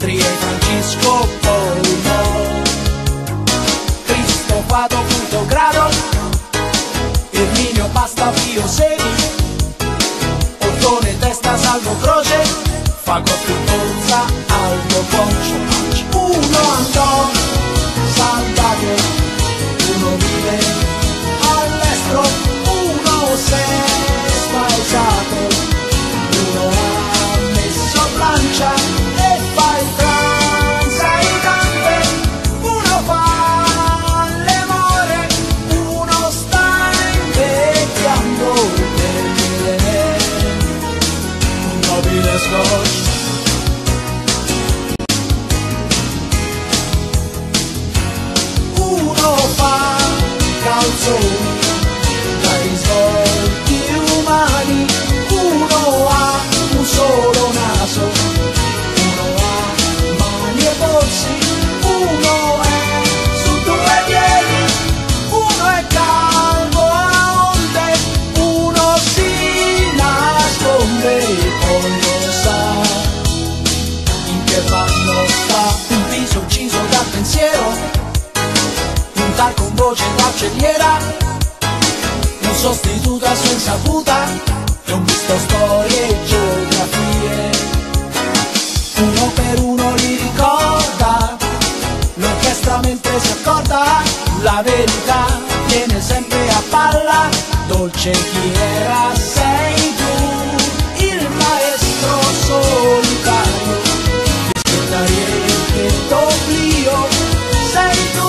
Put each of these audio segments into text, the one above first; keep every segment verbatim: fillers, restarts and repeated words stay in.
Pietri e Francisco Polo, Cristofado punto grado, Erminio Pasta Pio Sedi, Ottone Testa Salvo Croce, Fagotto Ponza Aldo Poncio. Uno andò salvato, uno vive all'estero, uno si è spaesato, uno ha messo plancia e fa il transitante, uno fa le more, uno sta invecchiando per dire un nobile scotch. Uno fa calzoni dai svolti umani, uno ha un solo naso, uno ha mani e polsi, uno è su due piedi, uno è calvo a onde, uno si nasconde e poi lo sa in che bando sta. Un viso ucciso dal pensiero, un tal con voce cancelliera, un sostituto a sua insaputa e un visto storie e geografie. Uno per uno li ricorda, l'orchestra mentre si accorda, la verità viene sempre a palla, dolce chi era sei tu, il maestro solitario, il segretario d'oblio, sei tu.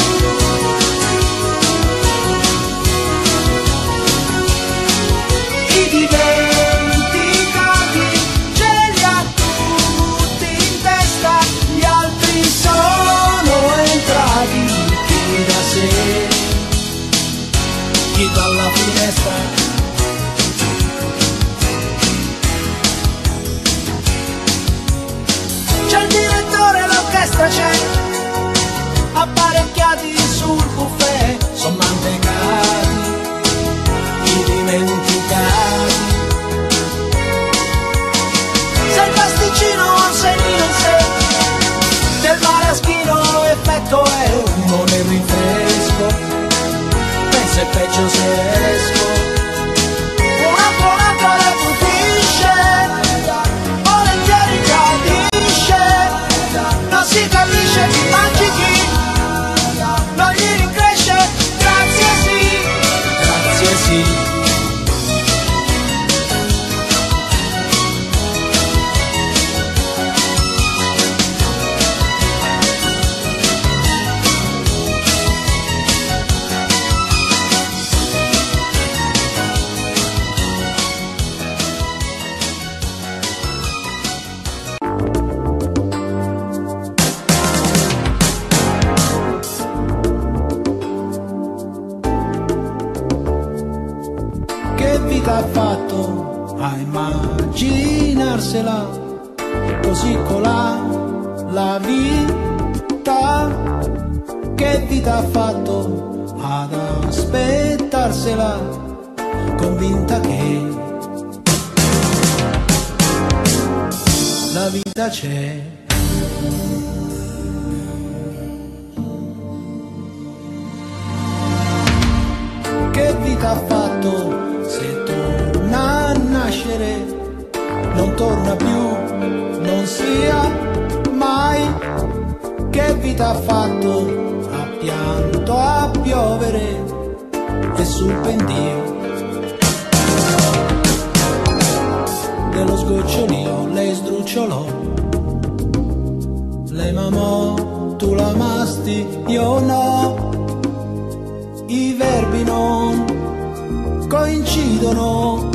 I dimenticati ce li ha tutti in testa, gli altri sono entrati chi da sé, chi dalla finestra. C'è il direttore, l'orchestra c'è, apparecchiati sul buffet, son mantecati, i dimenticati. Se il pasticcino ha un segnino in sé, del maraschino effetto è uno nel rinfresco, pensa è peggio se esco. Una buona cosa putisce, volentieri tradisce, non si capisce chi mangi chi, non gli rincresce, grazie sì, grazie sì. Ha fatto a immaginarsela così colà la vita, che vita ha fatto ad aspettarsela convinta che la vita c'è. Che vita ha fatto se torna a nascere, non torna più, non sia mai. Che vita ha fatto, ha pianto a piovere e sul pendio dello sgocciolio lei sdrucciolò. Lei m'amò, tu l'amasti, io no. I verbi non coincidono.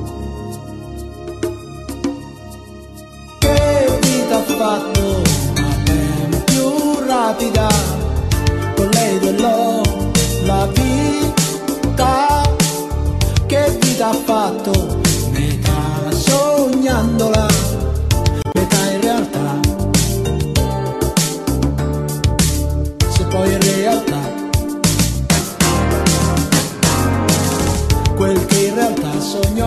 Che vita ha fatto, ma ben più rapida, con lei duellò la vita. Che vita ha fatto, metà sognandola, metà in realtà, se poi in realtà quel che in realtà sogno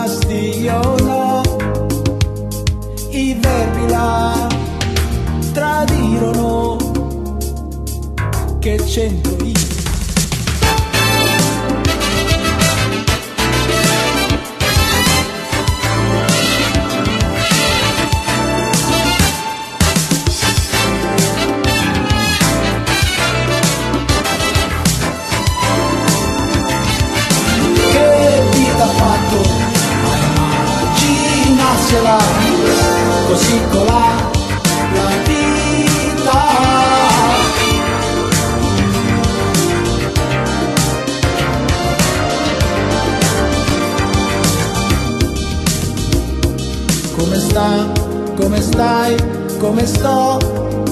rimasti io no, i verbi la tradirono, che c'entro io? Così colà la vita. Come sta, come stai, come sto?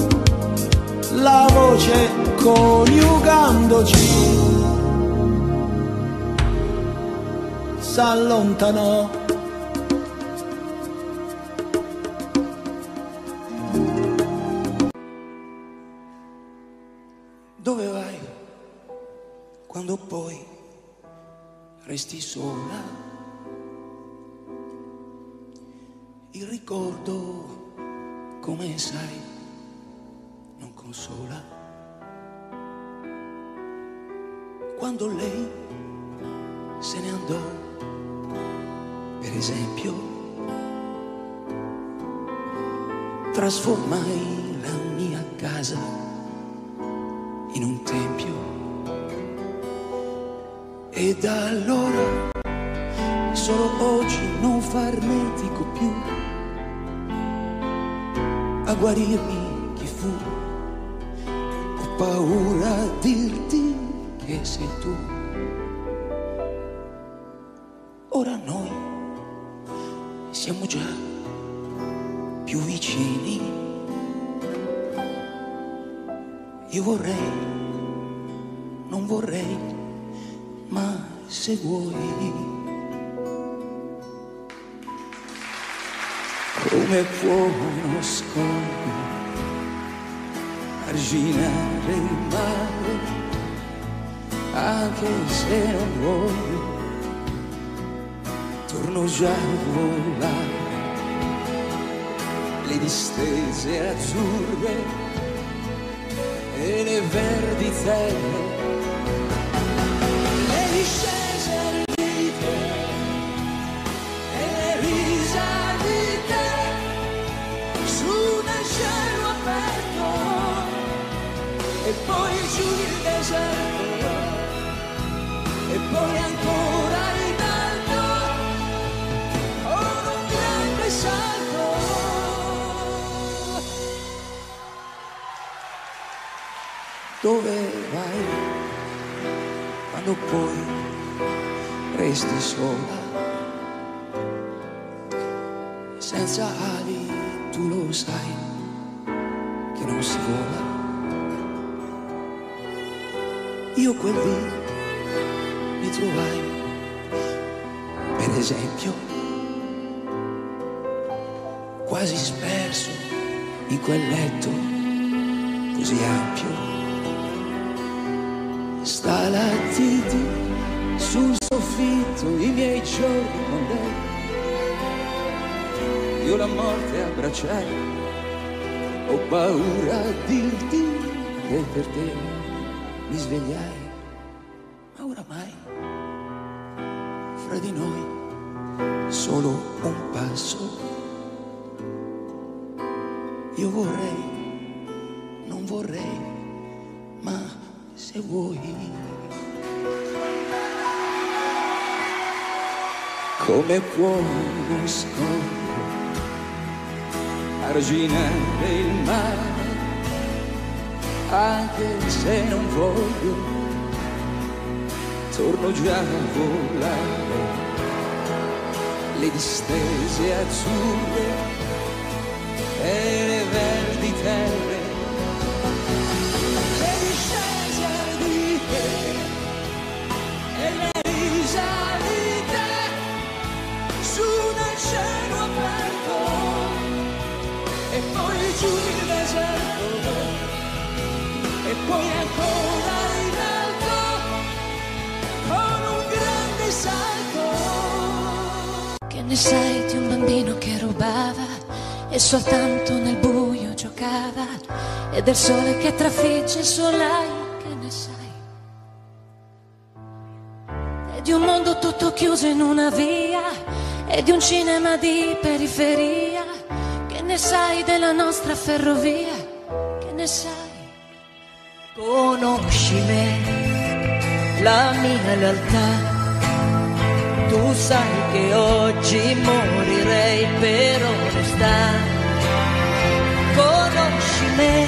La voce coniugandoci s'allontanò. Dove vai quando poi resti sola? Il ricordo, come sai, non consola. Quando lei se ne andò, per esempio, trasformai la mia casa in un tempio, e da allora solo oggi non farnetico più a guarirmi chi fu. Ho paura a dirti che sei tu. Ora noi siamo già più vicini. Io vorrei, non vorrei, ma se vuoi, come può uno scoglio arginare il mare, anche se non voglio, torno già a volare, le distese azzurre e le verdi terre, le discese ardite e le risalite su nel cielo aperto, e poi giù il deserto, e poi ancora in alto con un grande salto. Dove vai quando poi resti sola, senza ali? Tu lo sai che non si vola. Io quel dì mi trovai, per esempio, quasi sperso in quel letto così ampio, stalattiti sul soffitto, i miei giorni con lei. Io la morte abbracciai, ho paura a dirti che per te mi svegliai, ma oramai fra di noi solo un passo. Io vorrei, non vorrei, ma se vuoi, come può uno scoglio arginare il mare, anche se non voglio, torno già a volare, le distese azzurre e le verdi terre, le discese ardite e le risalite su nel cielo aperto, e poi giù il deserto, e poi ancora in alto con un grande salto. Che ne sai di un bambino che rubava e soltanto nel buio giocava, e del sole che trafigge il solaio? Che ne sai? E di un mondo tutto chiuso in una via, e di un cinema di periferia? Che ne sai della nostra ferrovia? Che ne sai? Conosci me, la mia realtà. Tu sai che oggi morirei per onestà. Conosci me,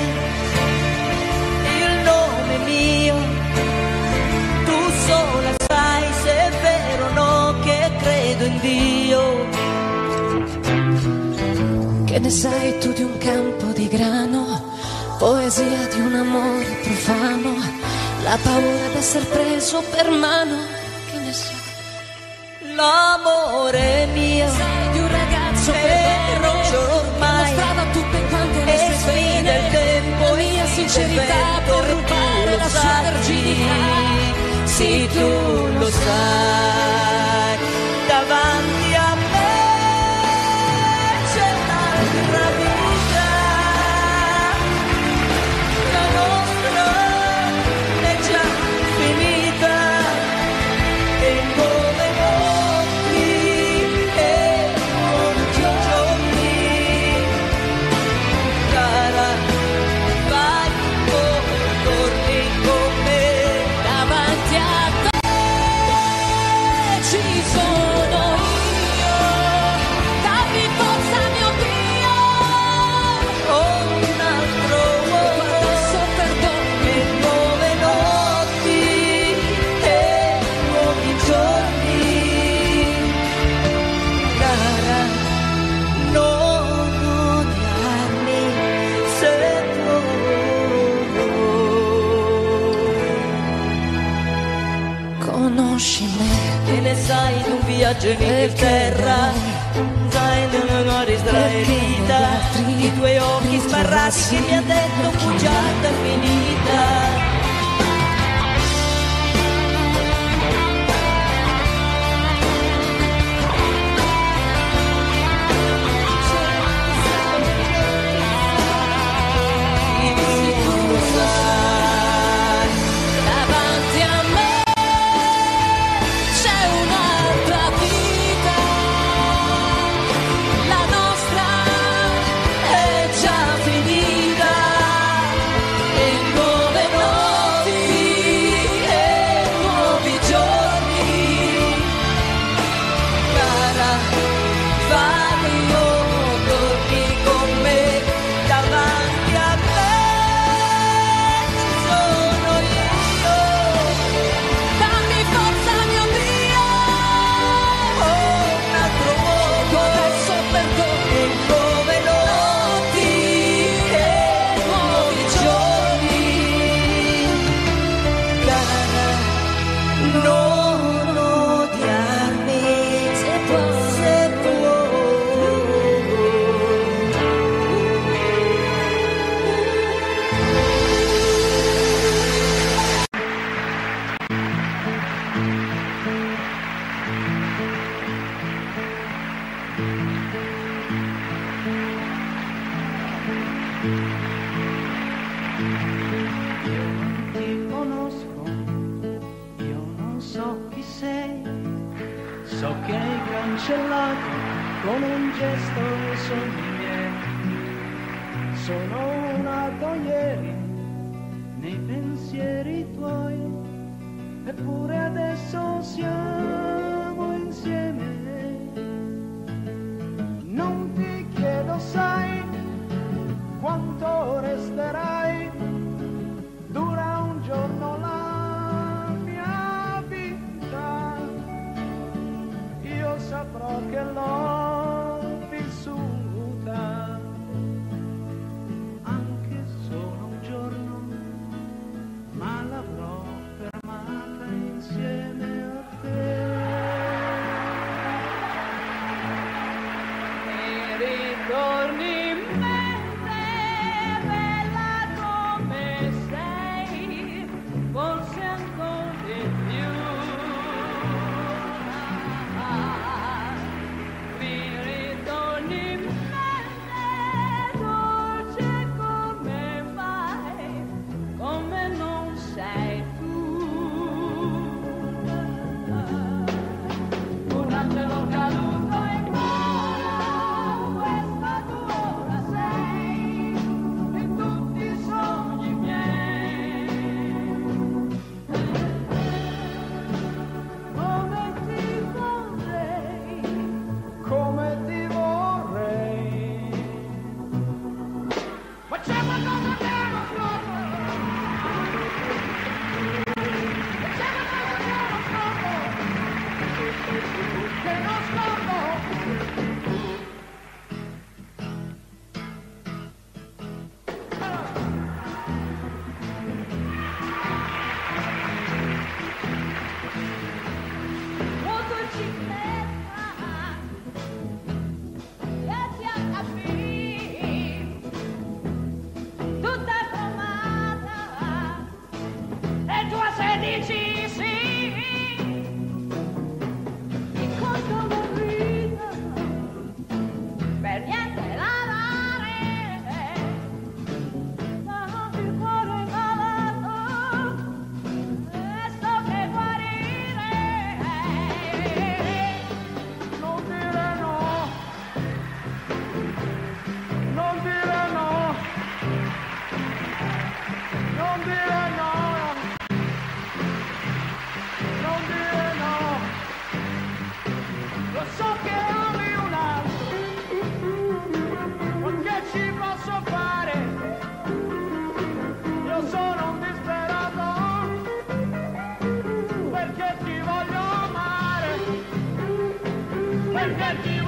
il nome mio. Tu sola sai se è vero o no che credo in Dio. Che ne sai tu di un campo di grano, poesia di un amore profano, la paura d'essere preso per mano? Che ne sai? L'amore mio, sai di un ragazzo che non c'è ormai, mostrava tutte quante le sue sfide il tempo, la mia sincerità per rubare la sua verginità. Sì, tu lo sai, davanti a me c'è un'altra vita, la nostra è già finita, e come notti e nuovi giorni, cara, vai come torni con me. Davanti a te ci sono io, dammi forza mio Dio. Oh, un altro uomo, Adesso perdono, e nuove notti e nuovi giorni, cara, non odiarmi se puoi. conosci me. Che ne sai di un viaggio in Inghilterra? Sai di una gloria israelita, i tuoi occhi sbarrati che mi ha detto bugiarda finita. Davanti a me c'è un'altra vita, la nostra è già finita, e nuove notti e nuovi giorni, Cara, vai o torni con me, davanti a me ci sono io. dammi forza mio Dio. Oh, un altro uomo, Adesso perdono, e nuove notti e nuovi giorni, cara, non odiarmi se puoi, se puoi. Ti conosco, io non so chi sei, so che hai cancellato con un gesto i sogni miei. Sono nato ieri nei pensieri tuoi, eppure adesso siamo insieme. Non ti chiedo, sai, quanto resterai, dura un giorno la mia vita, io saprò che l'ho vissuta, anche solo un giorno, ma l'avrò fermata insieme a te.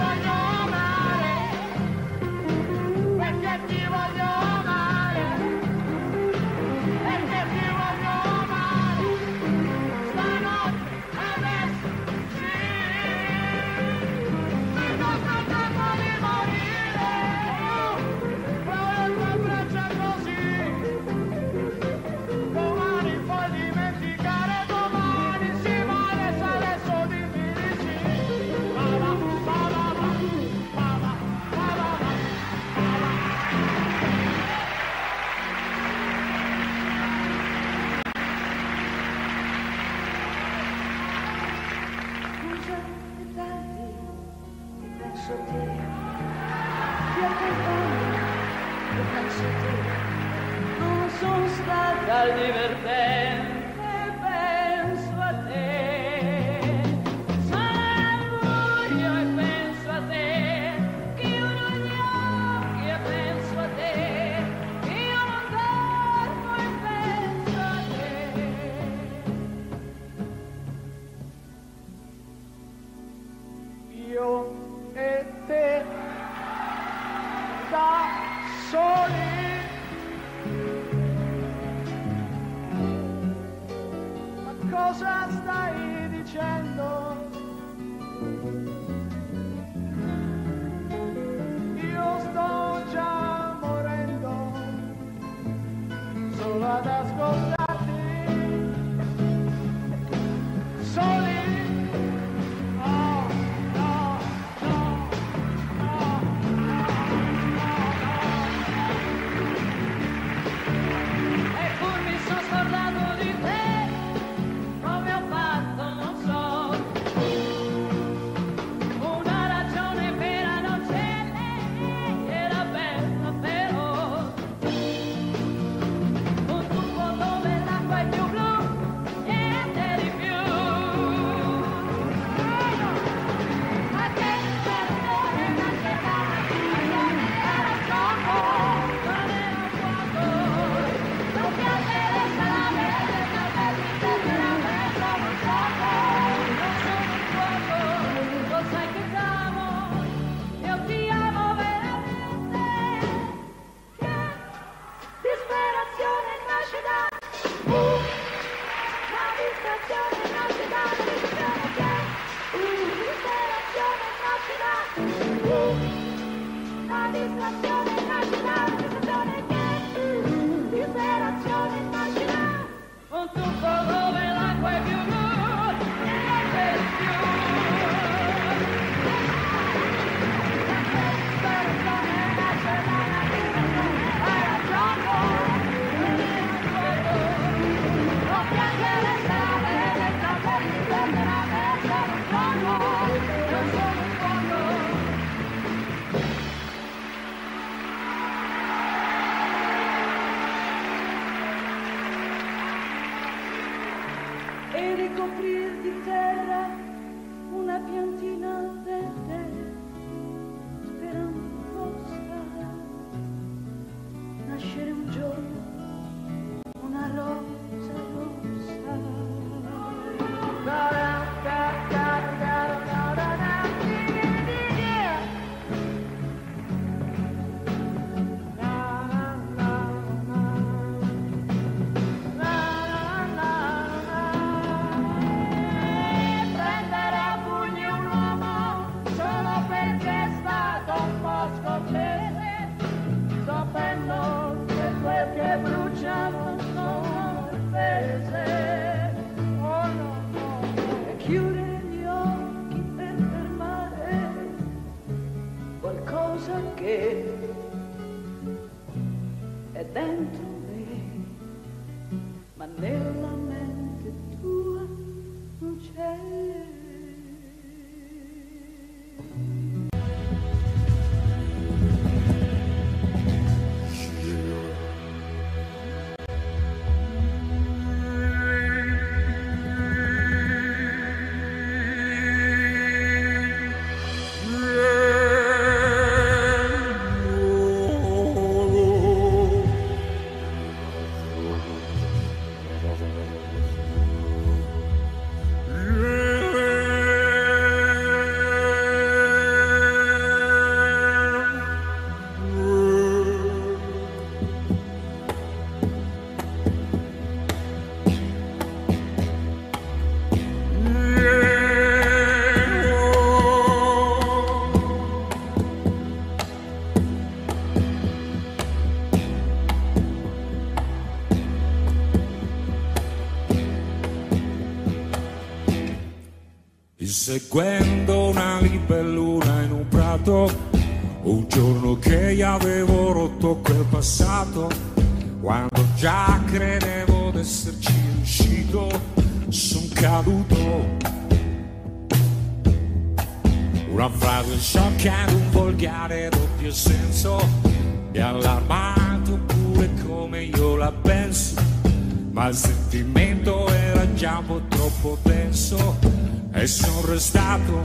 Yeah. seguendo una libellula in un prato, un giorno che gli avevo rotto quel passato, quando già credevo d'esserci riuscito, son caduto. Una frase sciocca ed un volgare doppio senso, mi ha allarmato pure come io la penso, ma il sentimento era già un po' troppo denso e son restato.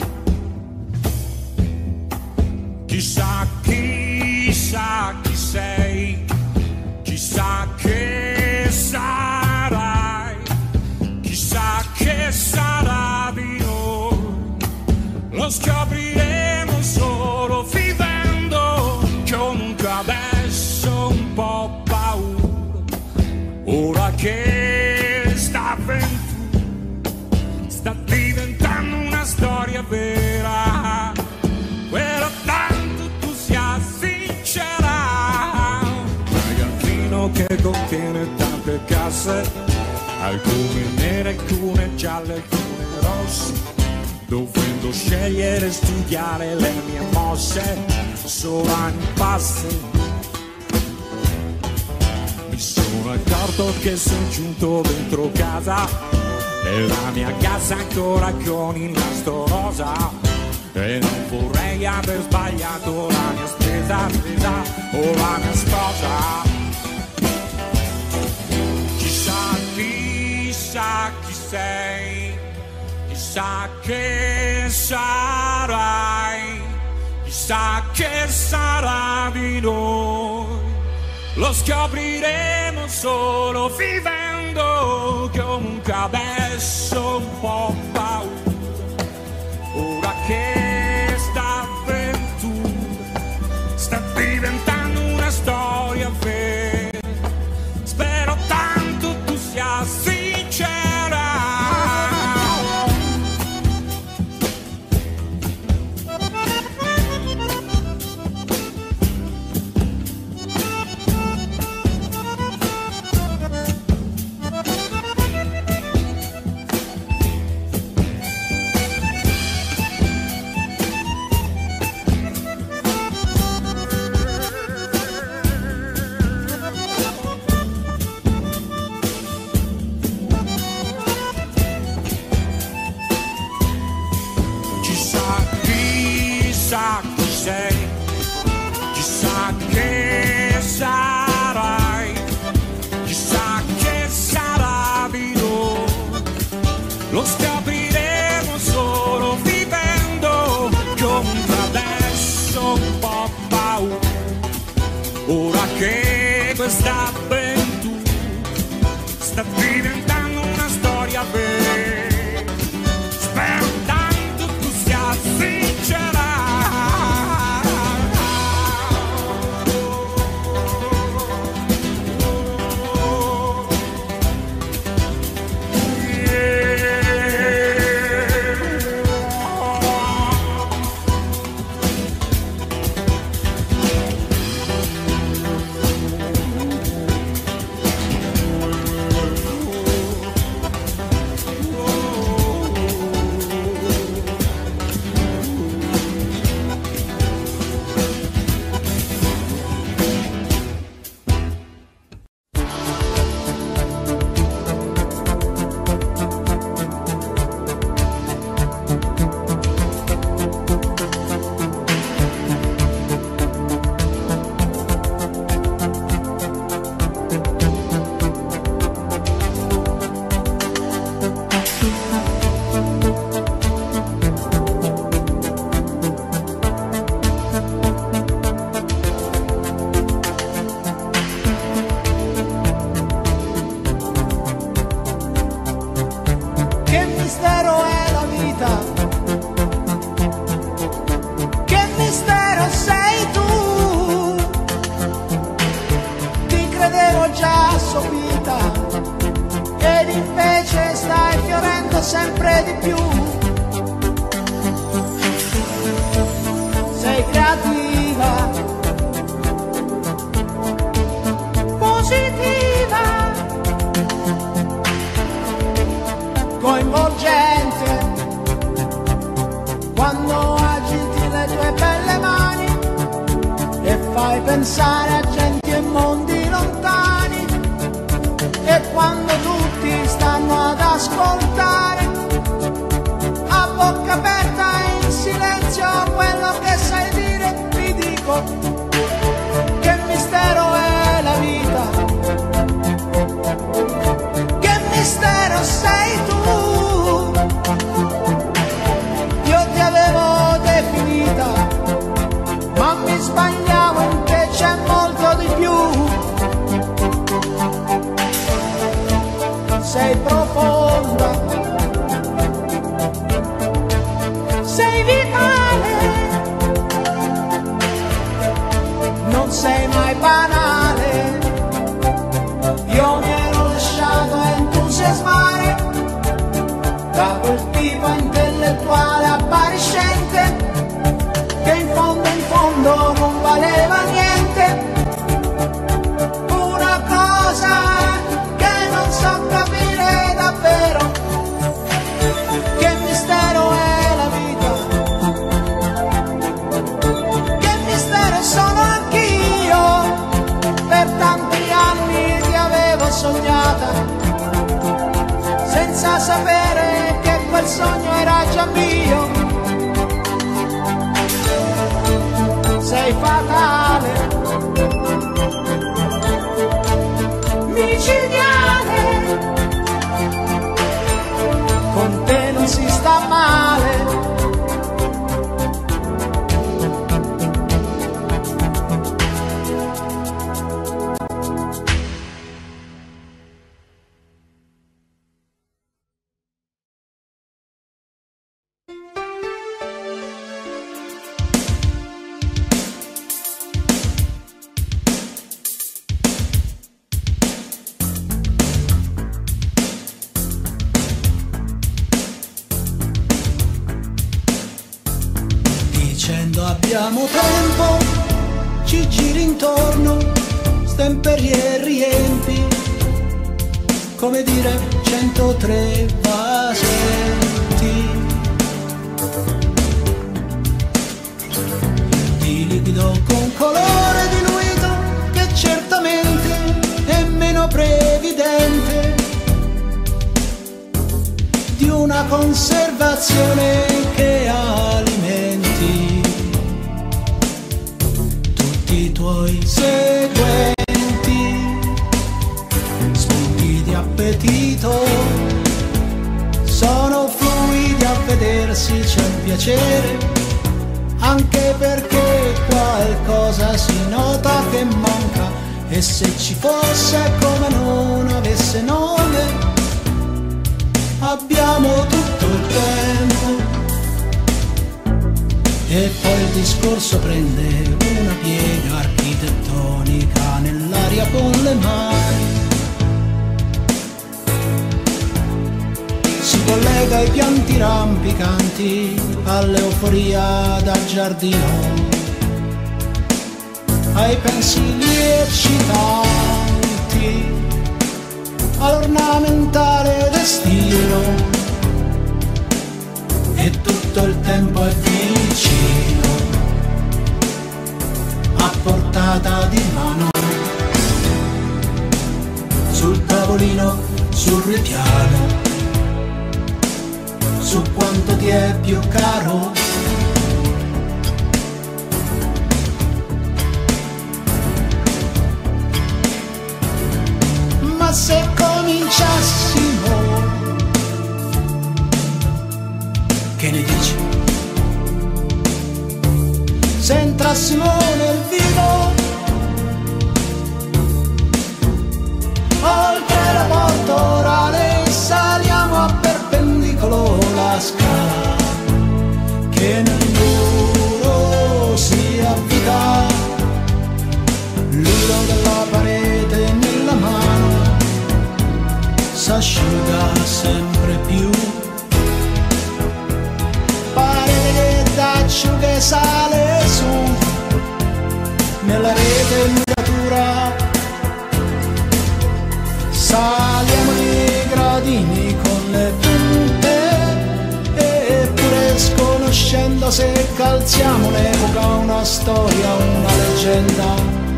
Chissà, chissà chi sei, chissà che sarai, chissà che sarà di noi, lo scopriremo solo vivendo. Comunque adesso un po' paura, ora che sta avventura sta diventando una storia vera, però tanto tu sia sincera. Magazzino che contiene tante casse, alcune nere, alcune gialle, alcune rosse, dovendo scegliere e studiare le mie mosse, solo anni passi. Mi sono accorto che sono giunto dentro casa, e la mia casa ancora con il nastro rosa, e non vorrei aver sbagliato la mia spesa, spesa o la mia sposa. Chissà, chissà chi sei, chissà che sarai, chissà che sarà di noi, lo scopriremo solo vivendo. Comunque adesso un po' paura, ora che sta avventura sta diventando una storia vera, spero tanto tu sia sincera. Chissà chi sei, chissà che sarai, chissà che sarà di noi, lo scopriremo solo vivendo. Comunque adesso un po' paura, ora che questa avventura sta diventando una storia vera, spero tanto tu sia sincera. Sempre di più sei creativa, positiva, coinvolgente, fai pensare a genti e mondi lontani, e quando tutti stanno ad ascoltare, a bocca aperta in silenzio quello che sai dire, ti dico che mistero è la vita, che mistero sei tu. Io ti avevo definita, ma mi sbagliavo, in te c'è molto di più. Sei profonda, sei vitale, non sei mai banale. Io mi ero lasciato entusiasmare da quel tipo intellettuale appariscente che in fondo in fondo non valeva niente. Una cosa che non so capire davvero, che mistero è la vita, che mistero sono anch'io. Per tanti anni ti avevo sognata, senza sapere che quel sogno era già mio. Sei fatale, micidiale, con te non si sta male. Abbiamo tempo, ci giri intorno, stemperi e riempi, come dire centotré vasetti di liquido con colore diluito, che certamente è meno previdente di una conservazione che alimenti i tuoi seguenti spunti di appetito. Sono fluidi, a vedersi c'è un piacere, anche perché qualcosa si nota che manca, e se ci fosse come non avesse nome. Abbiamo tutto il tempo. E poi il discorso prende una piega architettonica nell'aria con le mani. Si collega ai pianti rampicanti, all'euforia da giardino, ai pensili eccitanti, all'ornamentale destino. E tutto il tempo è vicino, a portata di mano, sul tavolino, sul ripiano, su quanto ti è più caro. Ma se cominciassimo, che ne dici? Se entrassimo nel vivo, oltre la porta orale, saliamo a perpendicolo la scala che nel muro si avvita, l'uno della parete nella mano s'asciuga sempre più. Che sale su nella rete muratura, saliamo i gradini con le punte, eppure sconoscendo domanda se calziamo un'epoca, una storia, una leggenda,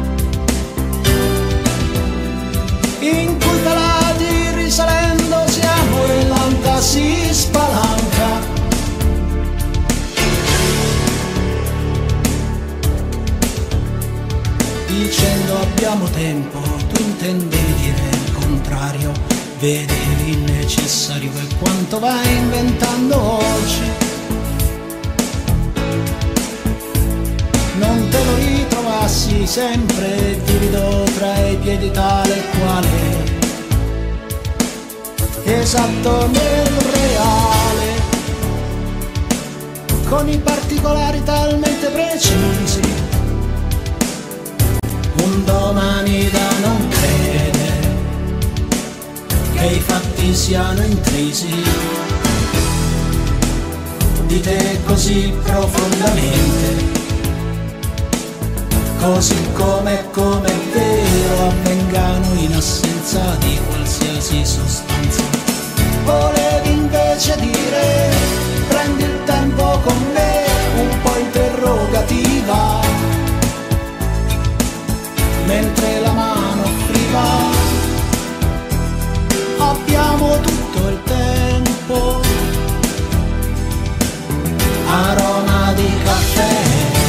in cui pelati risalendo siamo e l'anta si spalanca. Dicendo abbiamo tempo, tu intendevi dire il contrario, vedevi il necessario e quanto vai inventando oggi. Non te lo ritrovassi sempre virido tra i piedi tale e quale, esatto nel reale, con i particolari talmente precisi, un domani da non credere che i fatti siano intrisi di te così profondamente, così come come è vero avvengano in assenza di qualsiasi sostanza. Volevi invece dire prendi il tempo con me, un po' interrogativa, mentre la mano offriva abbiamo tutto il tempo, aroma di caffè.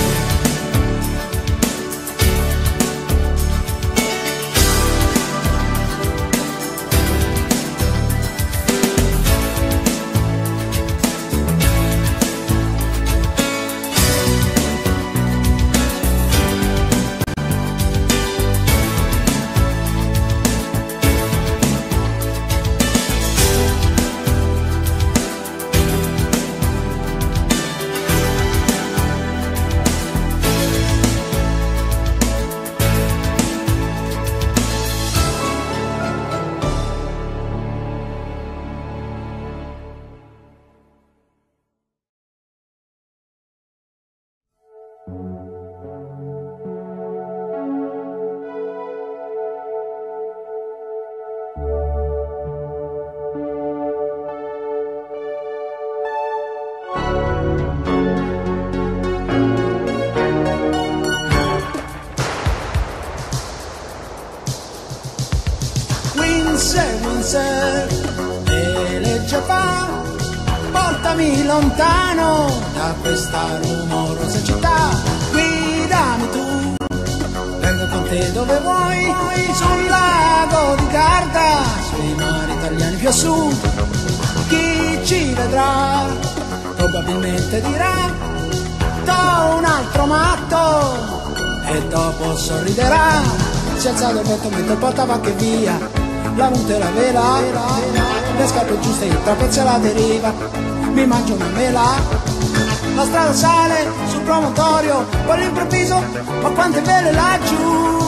Elegge fa, portami lontano da questa rumorosa città, guidami tu, vengo con te dove vuoi, sul lago di Garda, sui mari italiani più a sud. Chi ci vedrà probabilmente dirà t'ho un altro matto e dopo sorriderà, si alza del vento mentre portava che via la mute e la vela, le scarpe giuste, il trapezzo e la deriva, mi mangio una mela, la strada sale sul promontorio, poi all'improvviso, ma quante vele laggiù.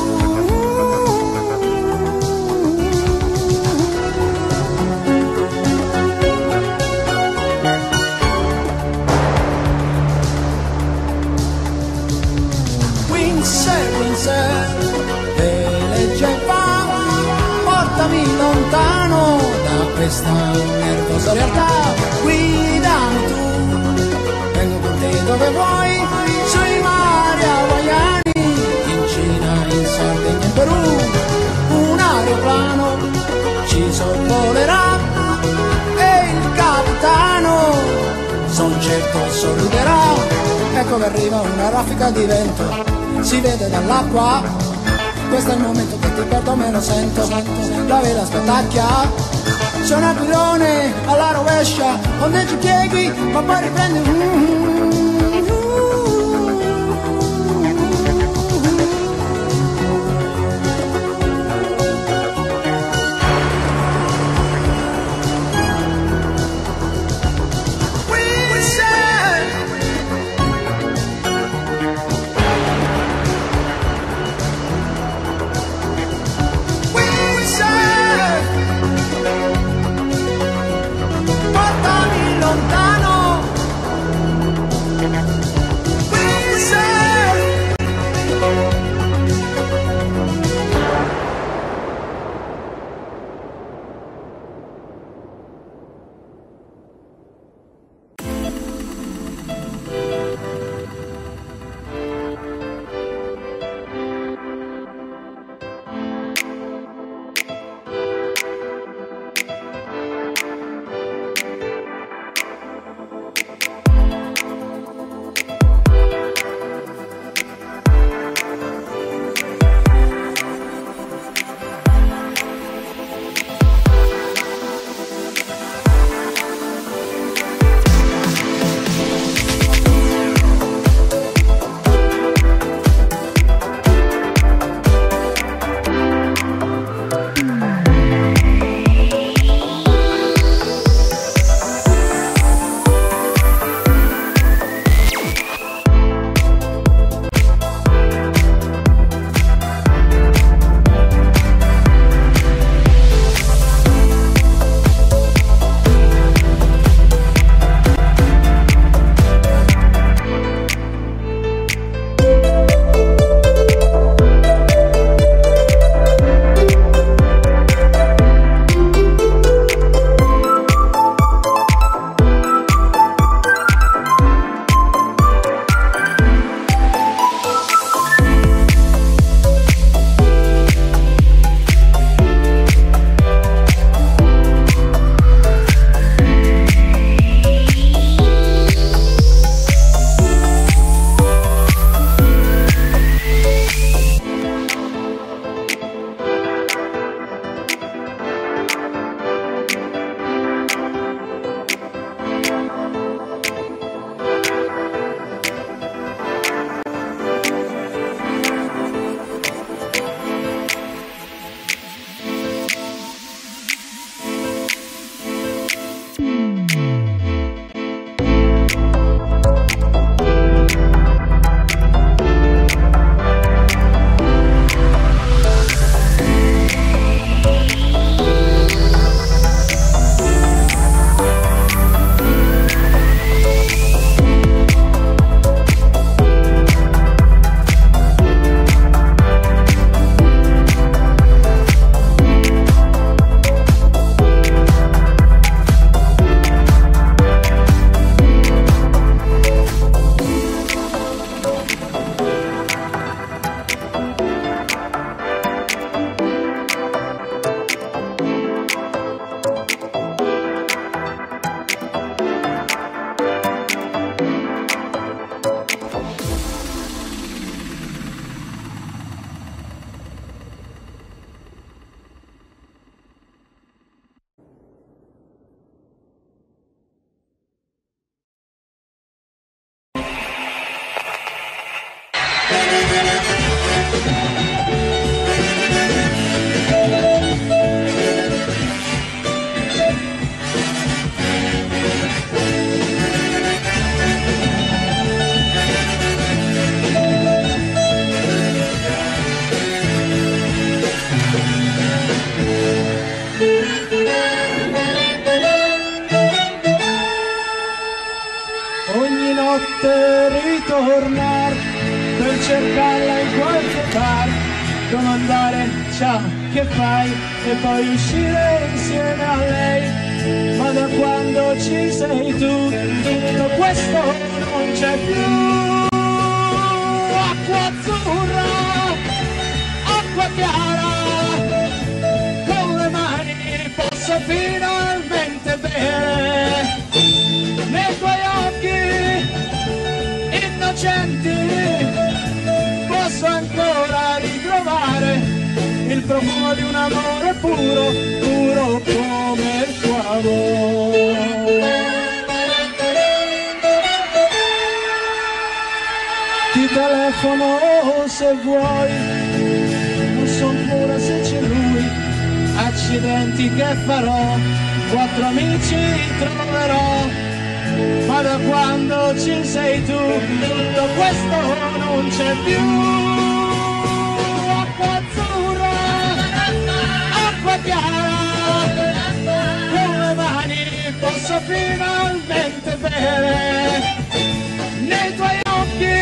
Windsor, Windsor, veleggia va, portami lontano da questa nervosa realtà, guidami tu, vengo con te dove vuoi, sui mari hawaiani, in Cina, in Sardegna, in Perù, un aeroplano ci sorvolerà e il capitano, son certo sorriderà, ecco che arriva una raffica di vento, si vede dall'acqua, questo è il momento che ti perdo, me lo sento, la vela spetacchia, c'è un aquilone alla rovescia, ondeggi pieghi, ma poi riprendi un... Ogni notte ritornar per cercarla in qualche bar, domandare ciao che fai e poi uscire insieme a lei. Ma da quando ci sei tu tutto questo non c'è più. Acqua azzurra, acqua chiara, con le mani posso finalmente bere nei tuoi occhi innocenti, posso ancora ritrovare il profumo di un amore puro, puro come il tuo amore. Ti telefono se vuoi, non son pura se c'è lui, accidenti che farò, quattro amici troverò. Ma da quando ci sei tu tutto questo non c'è più. Acqua azzurra, acqua chiara, con le mani posso finalmente bere nei tuoi occhi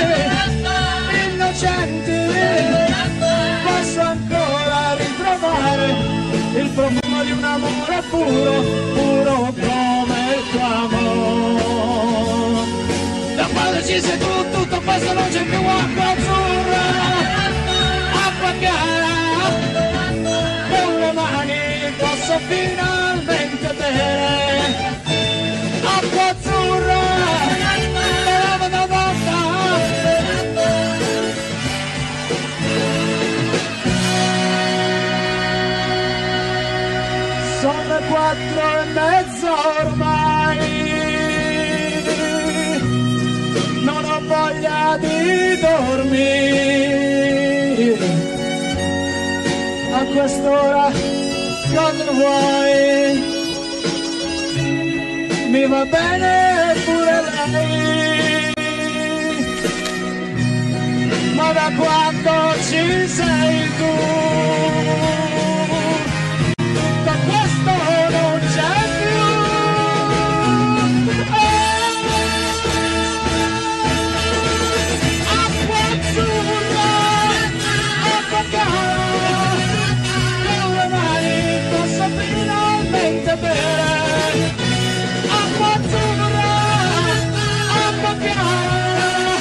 innocenti, posso ancora ritrovare il profumo di un amore puro, puro come il tuo amore. Da quando ci sei tu tutto questo non c'è più. Acqua azzurra, acqua chiara, con le mani posso finalmente bere. Acqua azzurra, da da da da. Sono le quattro e mezza ormai, non ho voglia di dormire. A quest'ora cosa vuoi? Mi va bene pure lei, ma da quando ci sei tu tutto questo non c'è più. Acqua azzurra, acqua chiara, con le mani posso finalmente bere. Acqua azzurra, acqua chiara,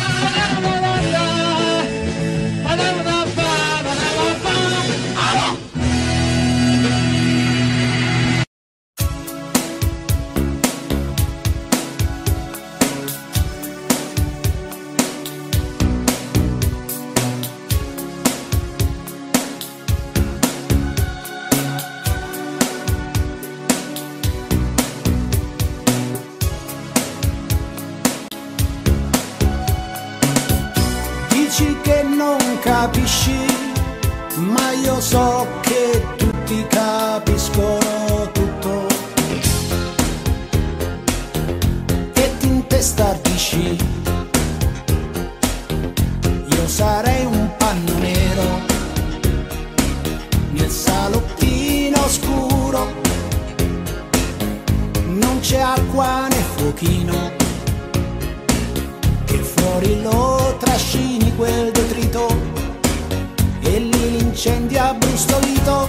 che non capisci, ma io so che tutti capiscono tutto e ti intestardisci. Io sarei un panno nero nel salottino scuro, non c'è acqua né fuochino, che fuori lo trascini quel detrito e lì l'incendio abbrustolito.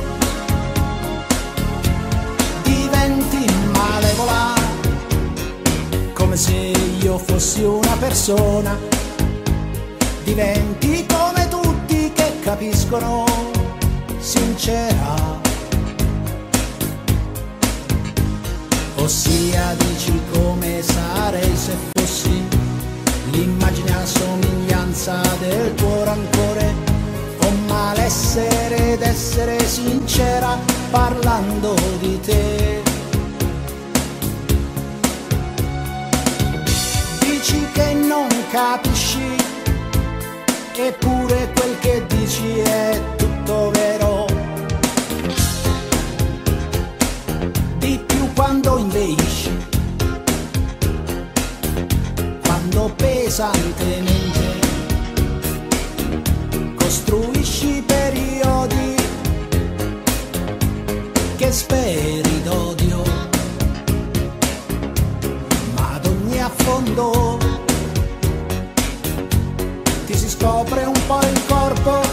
Diventi malevola come se io fossi una persona, diventi come tutti che capiscono, sincera. Ossia dici come sarei se fossi l'immagine a somiglianza del tuo rancore, o malessere ed essere sincera parlando di te. Dici che non capisci, eppure quel che dici è tutto vero. Di più quando inveisci, quando pesantemente costruisci periodi che speri d'odio, ma ad ogni affondo ti si scopre un po' il corpo,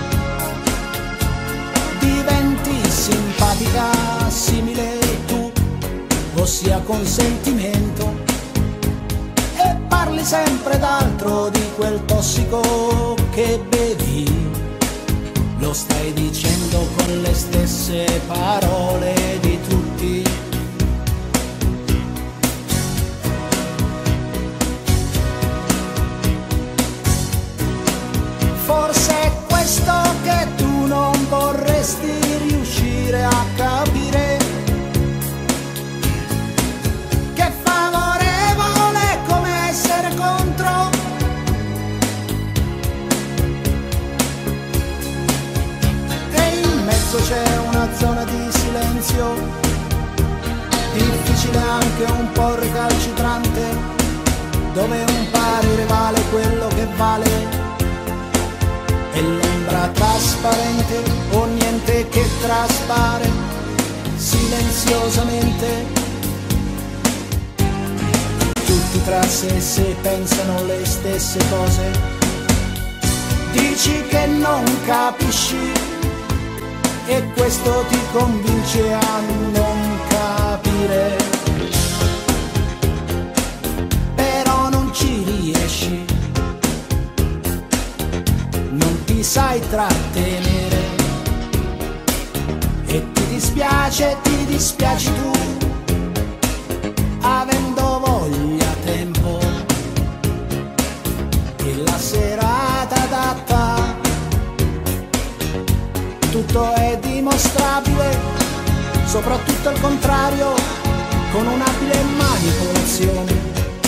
diventi simpatica, simile tu, ossia con sentimento, e parli sempre d'altro, di quel tossico che bevi. Lo stai dicendo con le stesse parole di tutti. Forse è questo che tu non vorresti riuscire a capire, che è favorevole come essere contro. E in mezzo c'è una zona di silenzio, difficile anche un po' recalcitrante, dove un parere vale quello che vale, e l'ombra trasparente o niente che traspare silenziosamente. Tutti tra sé se pensano le stesse cose, dici che non capisci e questo ti convince a non capire, però non ci riesci, non ti sai trattenere e ti dispiace, ti dispiaci tu, avendo voglia, tempo e la serata adatta. Tutto è dimostrabile, soprattutto il contrario, con un'abile manipolazione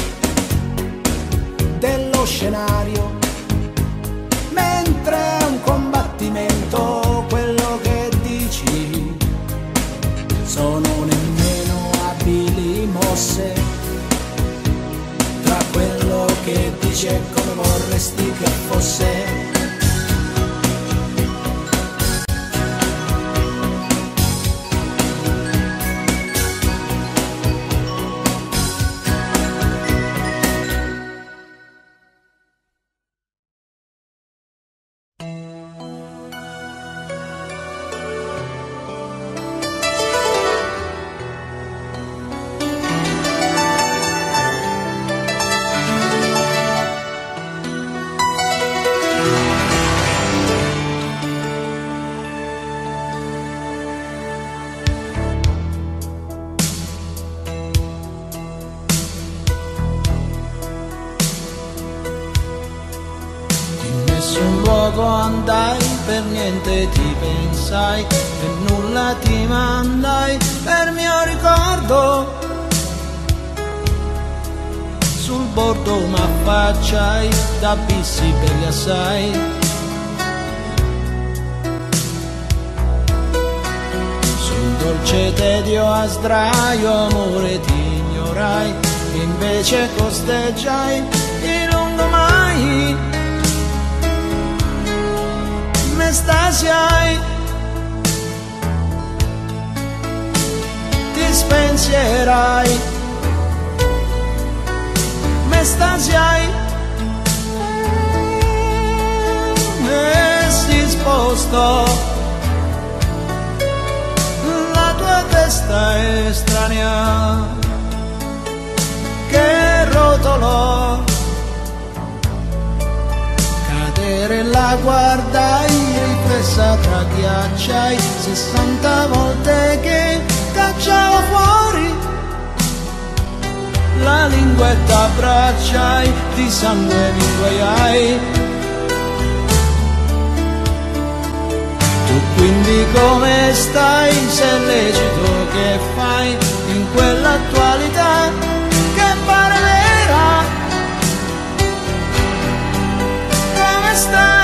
dello scenario. Mentre è un combattimento, quello che dici sono nemmeno abili mosse tra quello che dici e come vorresti che fosse. Andai, per niente ti pensai, per nulla ti mandai, per mio ricordo sul bordo m'affacciai, d'abissi per gli assai. Sul dolce tedio a sdraio, amore, ti ignorai, invece costeggiai di lungo mai. M'estasiai, ti spensierai, m'estasiai, e si spostò la tua testa estranea che rotolò. La guardai riflessa tra ghiacciai, sessanta volte che cacciavo fuori la linguetta abbracciai, di sangue mi guaiai. Tu quindi come stai? Se è lecito che fai in quell'attualità che pare vera? Come stai?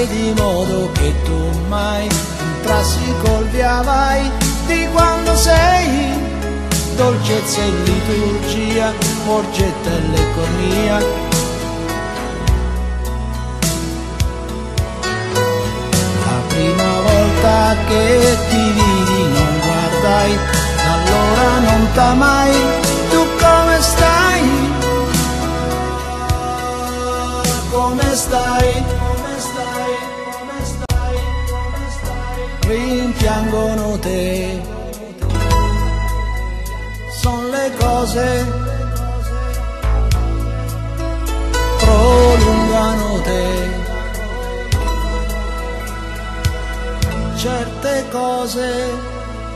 fai di modo che tu mai entrassi col via vai di quando sei, dolcezza e liturgia, morgetta e l'economia. La prima volta che ti vidi non guardai, allora non t'amai, tu come stai? Come stai? Come stai? Come stai? Come stai? Rimpiangono te, son le cose, prolungano te, certe cose.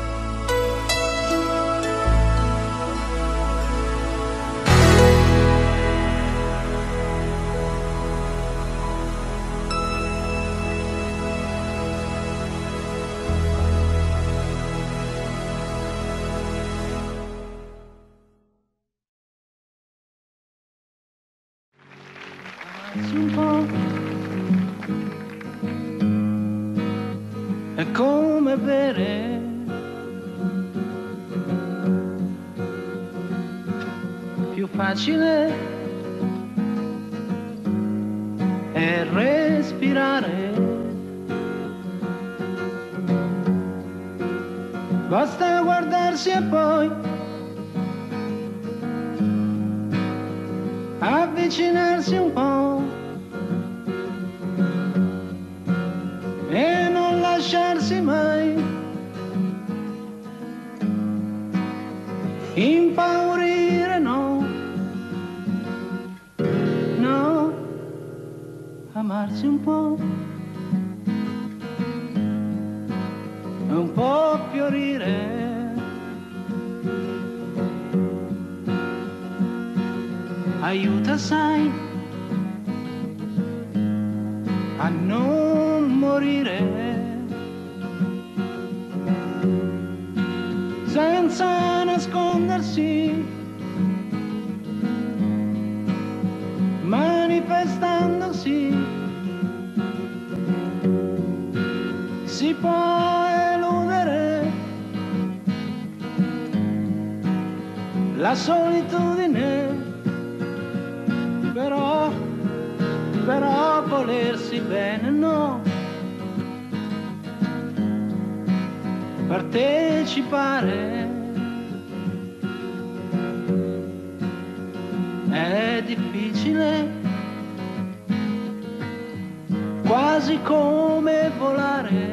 Un po' è come bere più facile è respirare, basta guardarsi e poi avvicinarsi un po' e non lasciarsi mai impaurire, no, no, amarsi un po', un po' fiorire. Aiuta, sai, a non morire, senza nascondersi, manifestandosi, si può eludere la solitudine. Però, però volersi bene no, partecipare è difficile, quasi come volare,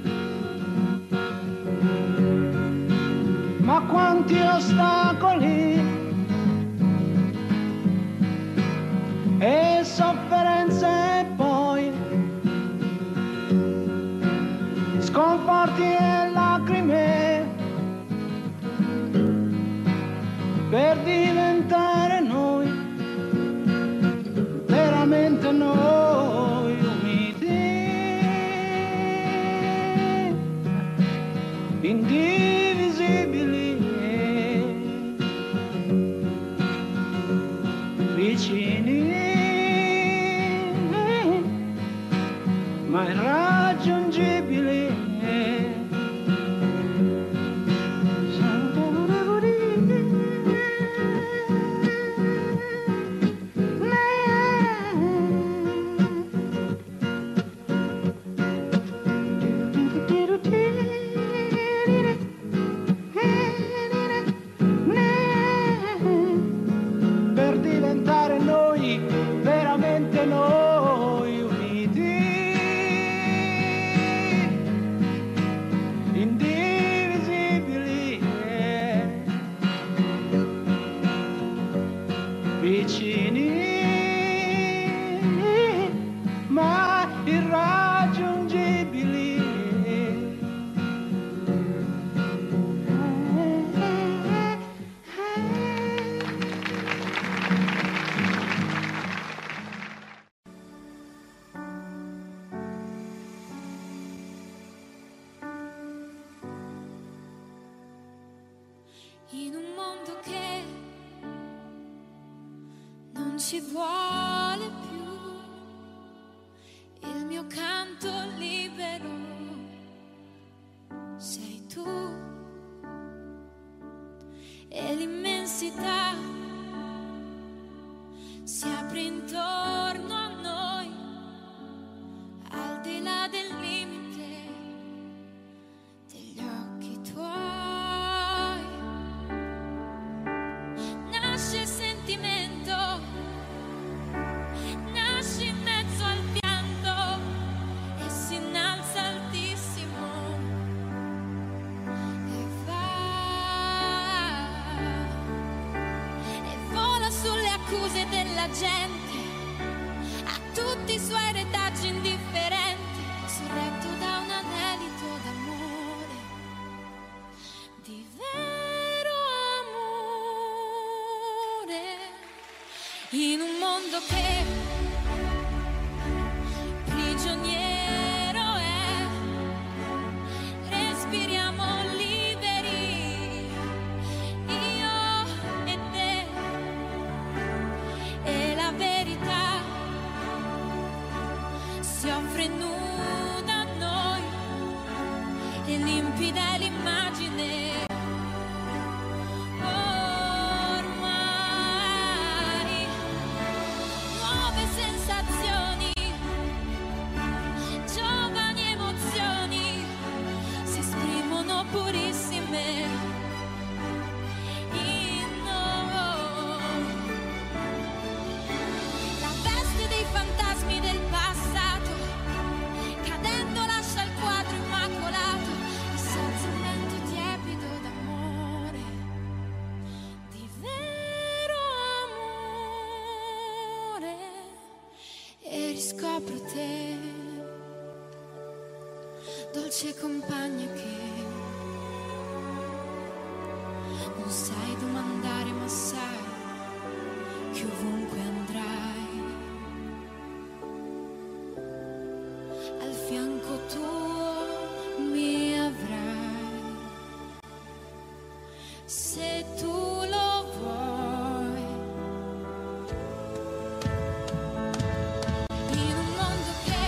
ma quanti ostacoli e sofferenze e poi sconforti e lacrime per diventare noi, veramente noi uniti, indivisibili, vicini ma irraggiungibili. Per diventare noi, veramente noi uniti, indivisibili, vicini, ma irraggiungibili. In un mondo che non ci vuole più, il mio canto immensità si apre intorno a noi, al di là del limite degli occhi tuoi. Nasce il sentimento, nasce in mezzo al pianto e si innalza altissimo e va e vola sulle accuse della gente, a tutti i suoi retaggi indifferenti, sorretto da un anelito d'amore, di vero amore, in un mondo che prigioniero è, respiriamo liberi, io e te, e la verità si offre nuda a noi e limpida è l'immagine. Ormai nuove sensazioni, giovani emozioni si esprimono purissime in noi. La veste dei fantasmi del passato, cadendo lascia il quadro immacolato e senza un vento tiepido d'amore, di vero amore, e riscopro te, dolce compagna che non sai domandare ma sai che ovunque andrai al fianco tuo mi avrai, se tu lo vuoi, in un mondo che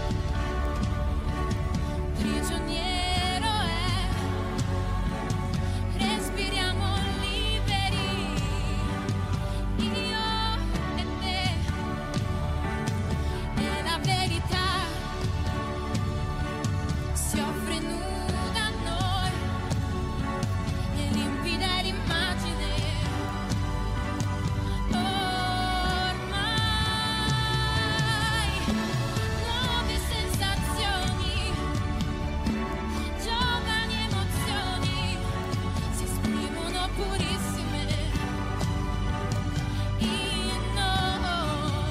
prigioniero è, respiriamo liberi, io e te, e la verità si offre nuda a noi e limpida è l'immagine. Ormai nuove sensazioni, giovani emozioni si esprimono purissime in noi.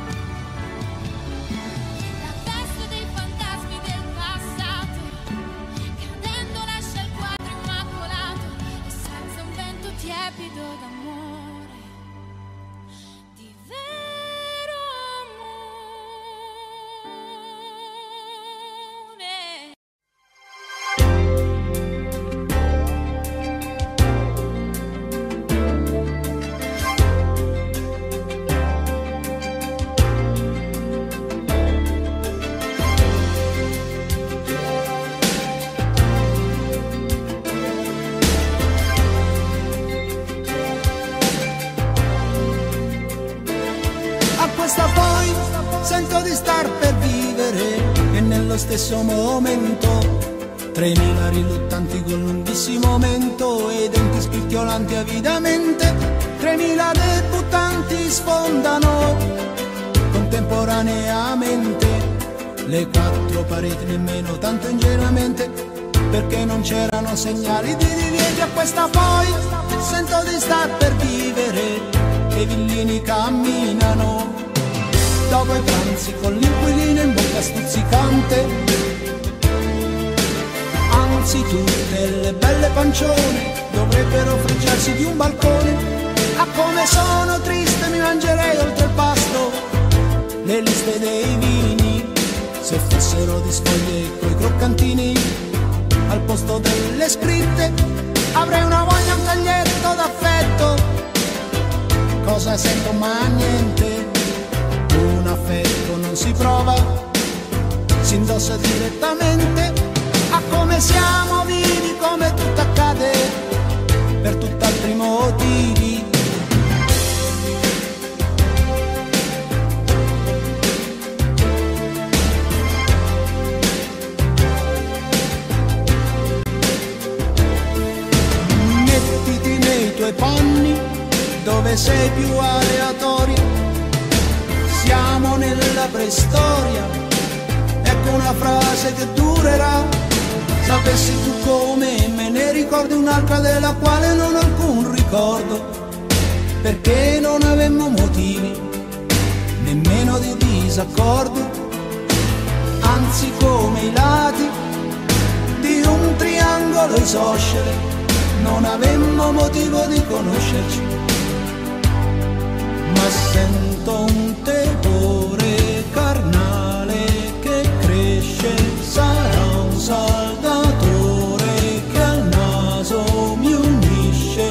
La festa dei fantasmi del passato, cadendo lascia il quadro immacolato e senza un vento tiepido d'amore, di vero amore. A questa poi sento di star per vivere e nello stesso momento tremila riluttanti con lunghissimo mento e denti scricchiolanti avidamente, tremila debuttanti sfondano contemporaneamente le quattro pareti nemmeno tanto ingenuamente, perché non c'erano segnali di divieti. A questa poi sento di star per vivere e i villini camminano dopo i pranzi con l'inquilino in bocca stuzzicante, anzi tutte le belle pancione dovrebbero fregiarsi di un balcone. Ah, come sono triste, mi mangerei oltre il pasto le liste dei vini, se fossero di sfoglie coi croccantini al posto delle scritte. Avrei una voglia, un taglietto d'affetto, cosa sento ma niente, un affetto non si prova, si indossa direttamente. A come siamo vivi, come tutto accade per tutt'altri motivi, nostra storia, ecco una frase che durerà. Sapessi tu come me ne ricordi un'altra della quale non ho alcun ricordo, perché non avemmo motivi, nemmeno di disaccordo, anzi come i lati di un triangolo isoscele, non avemmo motivo di conoscerci. Ma sento un tepore carnale che cresce, sarà un saldatore che al naso mi unisce.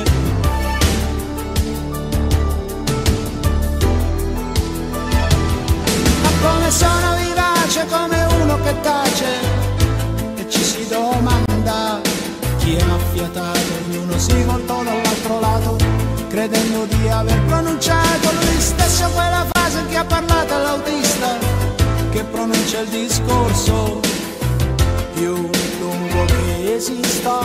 Ma come sono vivace, come uno che tace e ci si domanda chi è affiatato, ognuno si voltò dall'altro lato, credendo di aver pronunciato lui stesso quella frase che ha parlato all'autista, che pronuncia il discorso più lungo che esista.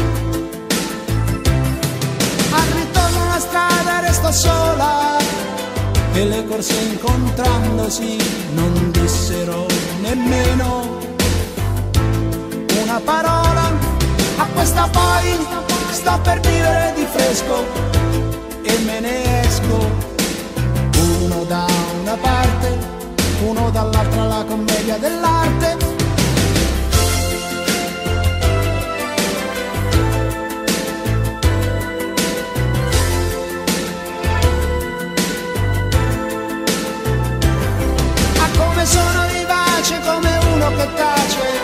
Al ritorno alla strada restò sola e le corse incontrandosi non dissero nemmeno una parola. A questa poi sto per vivere di fresco e me ne esco, uno da una parte, uno dall'altra, la commedia dell'arte. Ma come sono vivace, come uno che tace,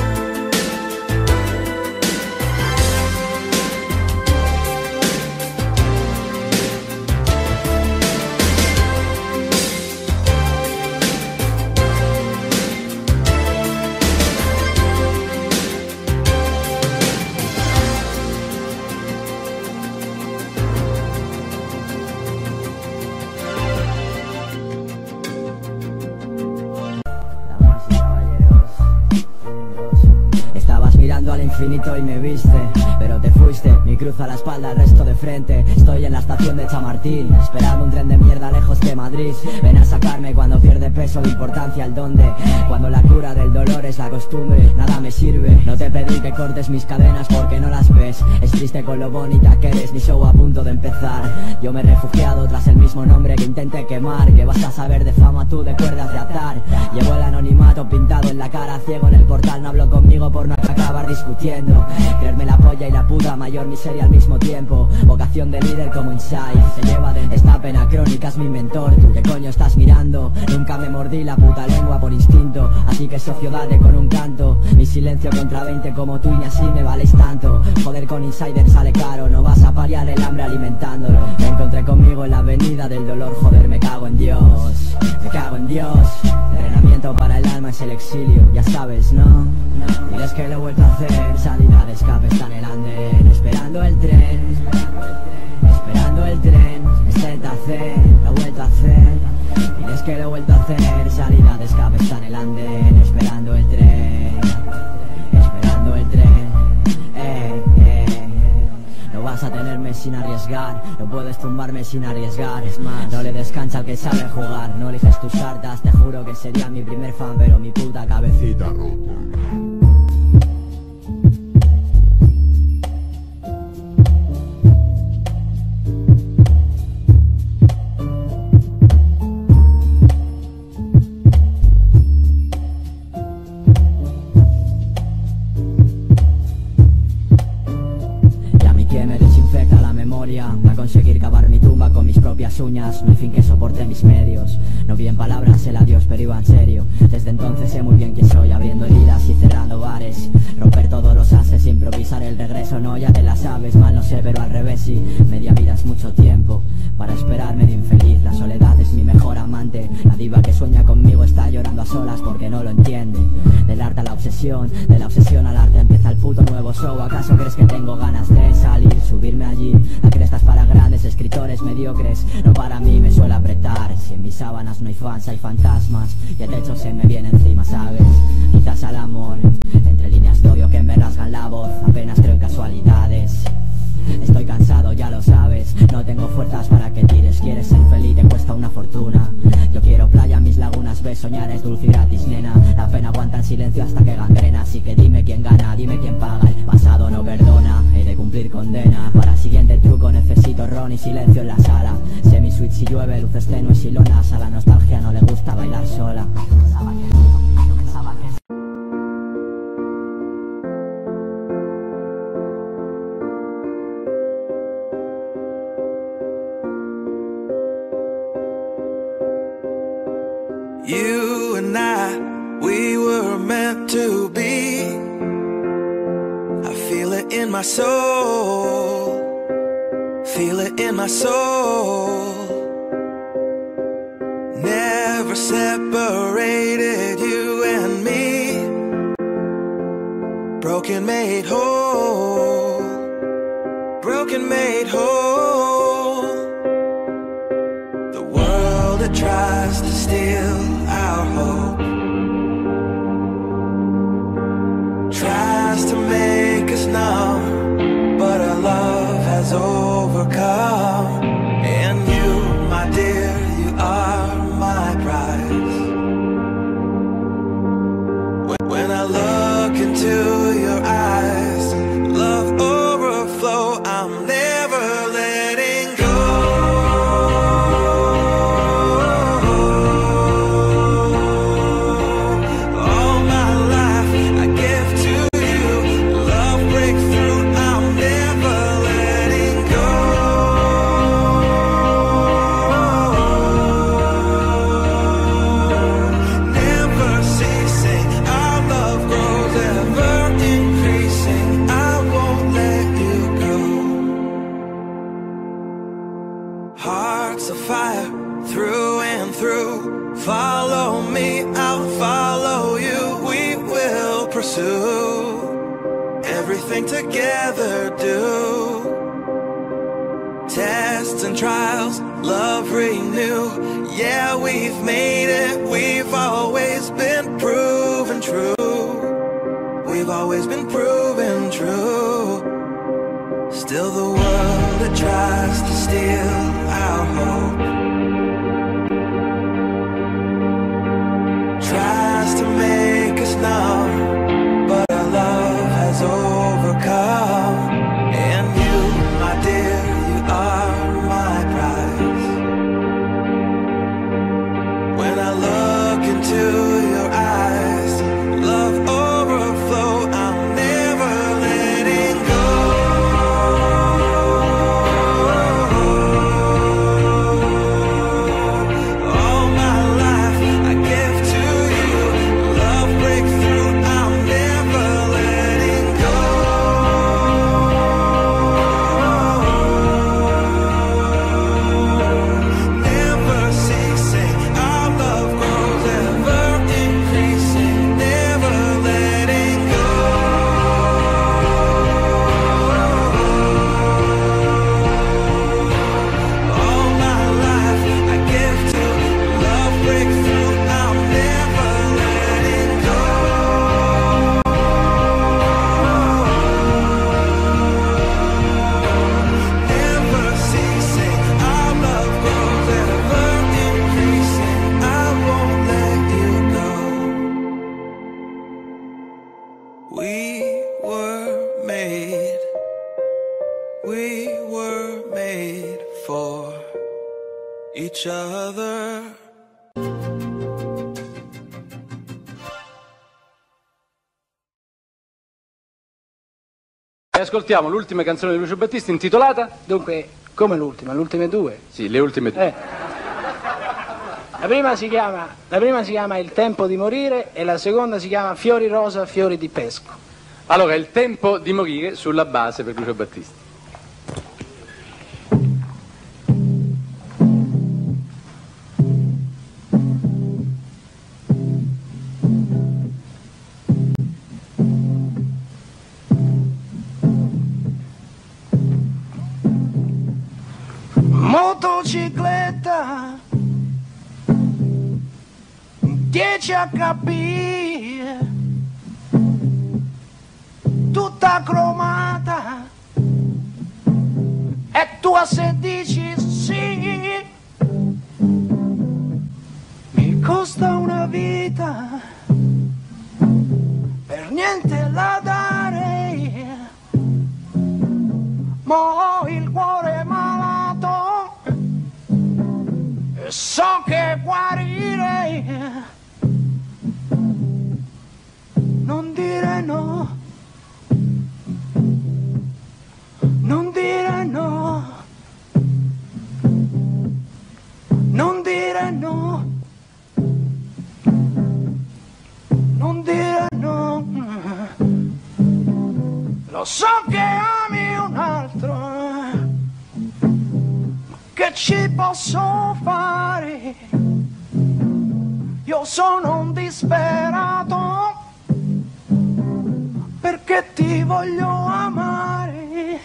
al infinito y me viste, pero te fuiste, mi cruz a la espalda, el resto de frente. Estoy en la estación de Chamartín, esperando un tren de mierda lejos de Madrid. Ven a sacarme cuando pierde peso de importancia el dónde, cuando la cura del dolor es la costumbre, nada me sirve. No te pedí que cortes mis cadenas porque no las ves, es triste con lo bonita que eres, mi show a punto de empezar. Yo me he refugiado tras el mismo nombre que intenté quemar, que vas a saber de fama tú, de cuerdas de atar. Llevo el anonimato pintado en la cara, ciego en el portal, no hablo conmigo por no acabar discutiendo. Creerme la polla y la puta mayor miseria al mismo tiempo, vocación de líder como Inside, se lleva de esta pena crónica, es mi mentor. ¿Tú qué coño estás mirando? Nunca me mordí la puta lengua por instinto, así que socio date con un canto. Mi silencio contra veinte como tú y ni así me valéis tanto. Joder con Insider sale caro, no vas a paliar el hambre alimentándolo. Me encontré conmigo en la avenida del dolor, joder me cago en Dios, me cago en Dios. Entrenamiento para el alma es el exilio, ya sabes, ¿no? Diles que lo he vuelto a hacer, salida de escape está en el andén, esperando el tren, esperando el tren, es Z C, lo he vuelto a hacer. Diles que lo he vuelto a hacer, salida de escape está en el andén, esperando el tren, esperando el tren, eh, eh. No vas a tenerme sin arriesgar, no puedes tumbarme sin arriesgar. Es más, no le descansa al que sabe jugar, no eliges tus cartas, te juro que sería mi primer fan, pero mi puta cabecita rota. Para conseguir cavar mi tumba con mis propias uñas, no hay fin que soporte mis medios. No vi en palabras el adiós pero iba en serio. Desde entonces sé muy bien quién soy, abriendo heridas y cerrando bares, romper todos los ases, improvisar el regreso. No, ya te la sabes, mal no sé pero al revés sí. Media vida es mucho tiempo para esperarme de infeliz. La soledad es mi mejor amante, la diva que sueña conmigo está llorando a solas porque no lo entiende. Del arte a la obsesión, de la obsesión al arte empieza el puto nuevo show. ¿Acaso crees que tengo ganas de salir, subirme allí? La cresta es para grandes escritores mediocres, no para mí, me suele apretar. Si en mis sábanas no hay fans, hay fantasmas y el techo se me viene encima, ¿sabes? Quizás al amor, entre líneas de odio que me rasgan la voz, apenas creo en casualidades. Estoy cansado, ya lo sabes, no tengo fuerzas para que tires. Quieres ser feliz, te cuesta una fortuna. Yo quiero playa, mis lagunas, ves soñar silencio hasta que gangrena. Así que dime quién gana, dime quién paga. El pasado no perdona, he de cumplir condena. Para el siguiente truco necesito ron y silencio en la sala. Semi-switch si llueve, luces tenues y lonas. A la nostalgia no le gusta bailar sola. You and I, we were meant to be. I feel it in my soul, feel it in my soul. Never separated, you and me. Broken made whole, broken made whole. The world that tries to steal our hope tries to make us numb, but our love has overcome. And you, my dear, you are my prize. When I look into your eyes, love overflow, I'm never letting go. Hearts of fire through and through. Follow me, I'll follow you. We will pursue everything together, do tests and trials, love renew. Yeah, we've made it, we've always been proven true. We've always been proven true. Still the world that tries to steal our hope tries to make us numb, but our love has overcome. And you, my dear, you are my prize. When I look into your eyes, love overflow, I'm never letting go. We were made, we were made for each other. E ascoltiamo l'ultima canzone di Lucio Battisti intitolata? Dunque, come l'ultima? Le ultime due? Sì, le ultime due. Eh. La prima si chiama, la prima si chiama Il tempo di morire e la seconda si chiama Fiori rosa, fiori di pesco. Allora, Il tempo di morire sulla base per Lucio Battisti. Motocicletta dieci acca pi, tutta cromata, e tu a se dici sì, mi costa una vita niente la darei, ma ho il cuore malato e so che guarirei. Non dire no, non dire no, non dire no, non dire no. Lo so che ami un altro, che ci posso fare? Io sono un disperato, perché ti voglio amare,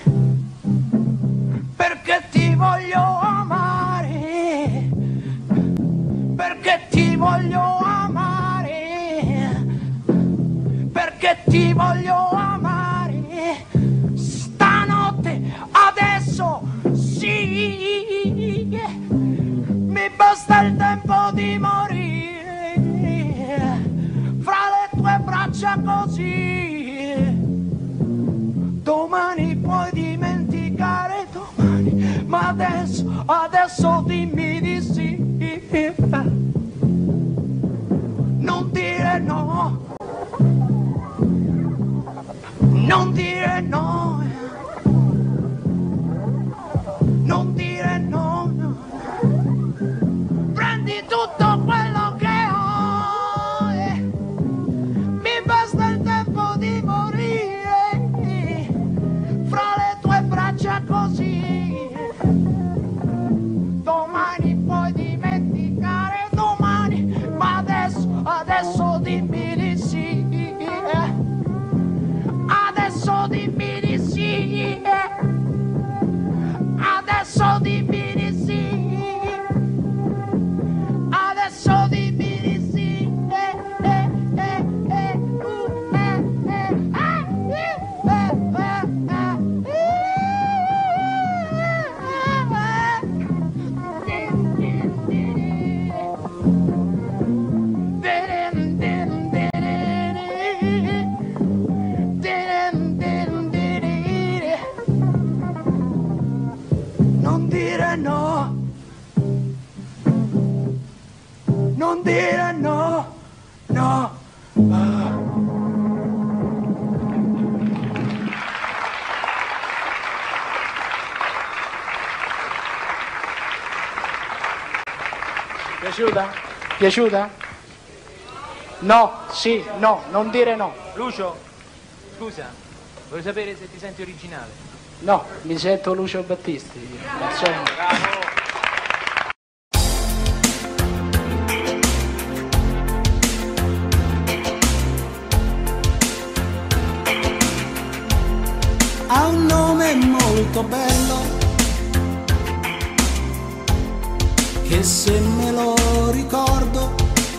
perché ti voglio amare, perché ti voglio amare, perché ti voglio amare. Stanotte, adesso, sì, mi basta il tempo di morire fra le tue braccia così. Domani puoi dimenticare domani, ma adesso, adesso dimmi di sì. Non dire no, non dire no, non dire no, no. Prendi tutto quello che ho, eh. Mi basta il tempo di morire fra le tue braccia così. Domani puoi dimenticare domani, ma adesso, adesso dimmi di sì. Adesso dimmi di sì. Adesso dimmi di sì. Adesso dimmi di sì. Eh, eh, eh, eh, uh, eh, eh, ah, uh, eh, non dire no, non dire no, no. Ah. Piaciuta? Piaciuta? No, sì, no, non dire no. Lucio, scusa, voglio sapere se ti senti originale. No, mi sento Lucio Battisti. Insomma. Bravo. Ha un nome molto bello, che se me lo ricordo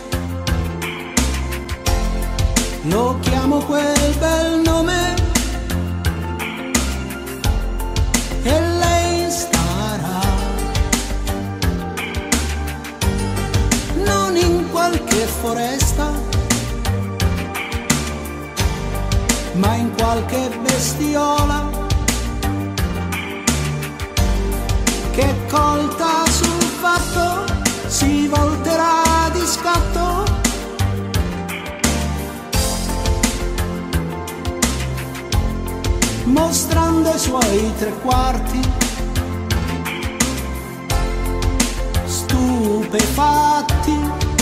lo chiamo quel bel nome e lei starà non in qualche foresta, ma in qualche bestiola che colta sul fatto si volterà di scatto. Mostrando i suoi tre quarti stupefatti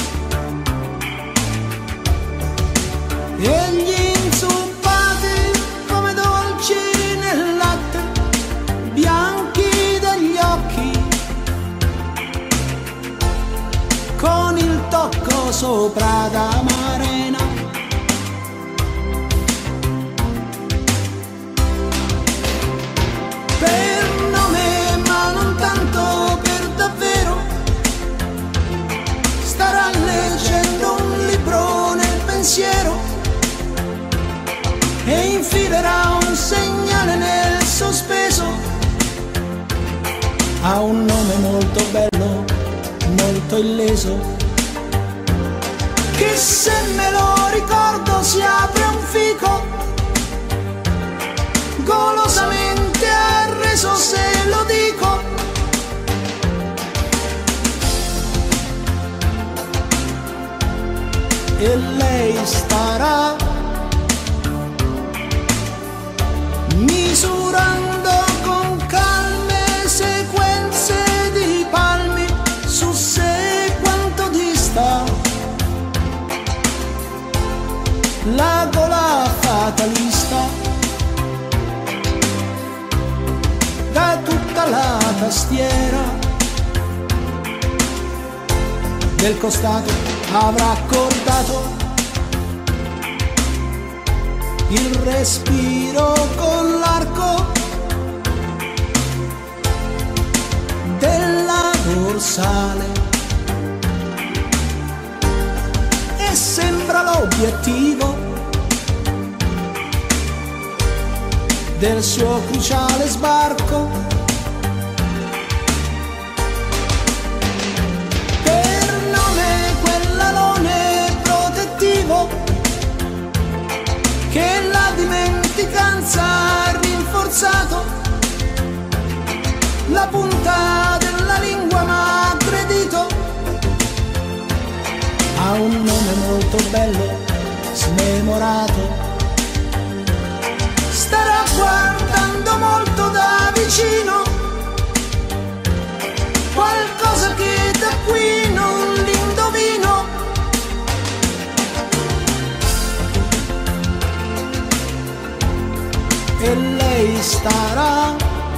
e gli inzuppati come dolci nel latte, bianchi degli occhi con il tocco sopra d'amarena. Per nome ma non tanto per davvero, starà leggendo un libro nel pensiero e infilerà un segnale nel sospeso. Ha un nome molto bello, molto illeso, che se me lo ricordo si apre un fico starà misurando con calme sequenze di palmi su sé quanto dista la gola fatalista da tutta la tastiera del costato. Avrà accordato il respiro con l'arco della dorsale e sembra l'obiettivo del suo cruciale sbarco. Che la dimenticanza ha rinforzato, la punta della lingua m'ha aggredito, ha un nome molto bello, smemorato, starà guardando molto da vicino qualcosa che da qui non l'indovino. E lei starà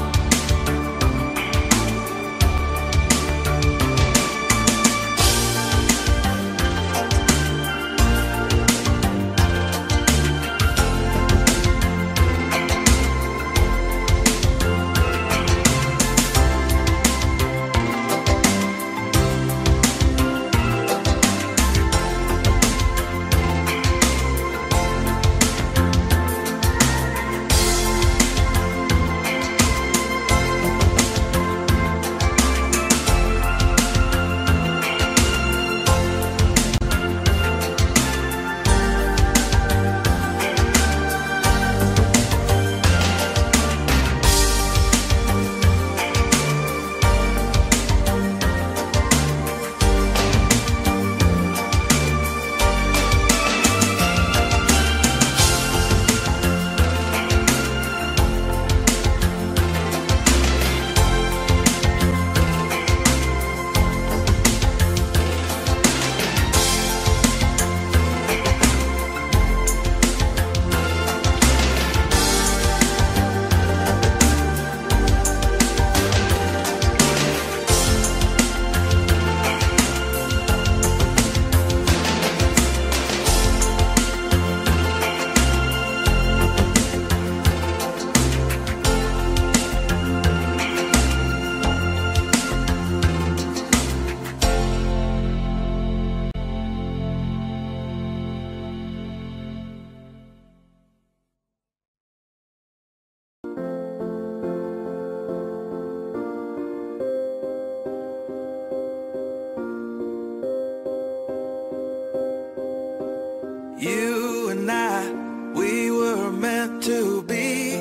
You and I, we were meant to be.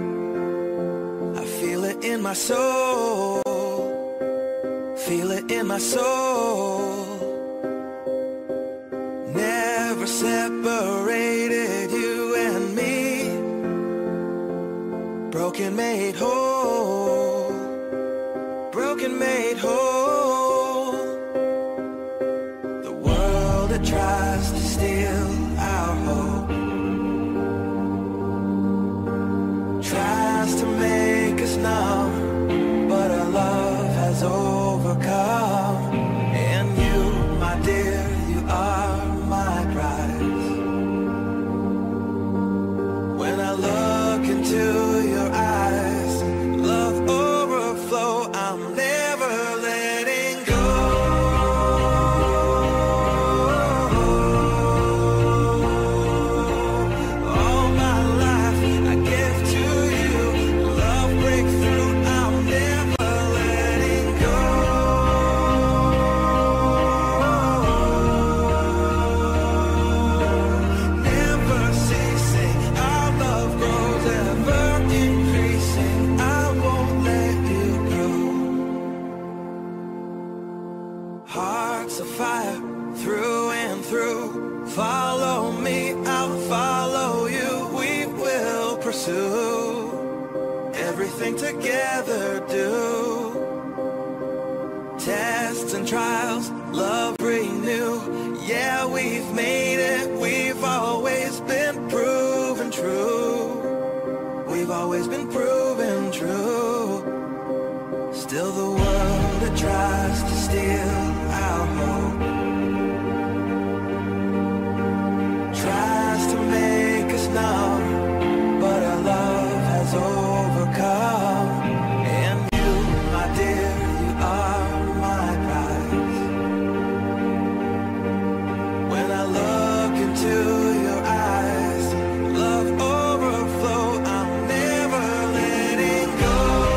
I feel it in my soul, feel it in my soul. Never separated, you and me. Broken made whole, broken made whole. The world that tries to steal our hope tries to make us numb, but our love has overcome. And you, my dear, you are my prize. When I look into your eyes, love overflow, I'm never letting go. Never ceasing, our love grows ever. pursue everything together do. Tests and trials, love renew. Yeah, we've made it, we've always been proven true. We've always been proven true. Still the world that tries to steal our hope tries to make us numb, but our love has overcome. And you, my dear, you are my prize. When I look into your eyes, love overflow, I'm never letting go.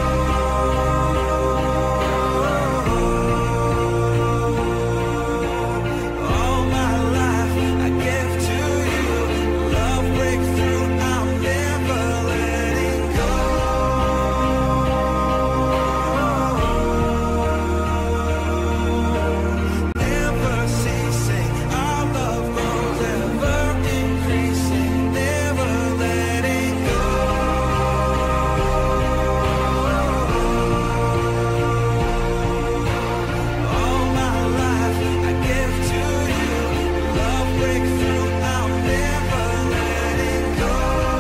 All my life I give to you, love breakthrough, I'm never letting go. Never ceasing, our love grows ever increasing, never letting go. All my life I give to you, love breakthrough, I'm never letting go.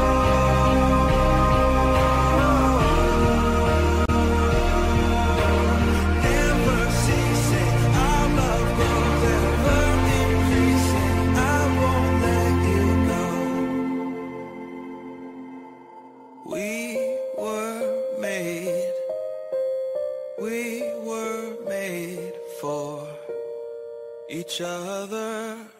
Never ceasing, our love grows ever increasing, I won't let you go. We were made, we were made for each other.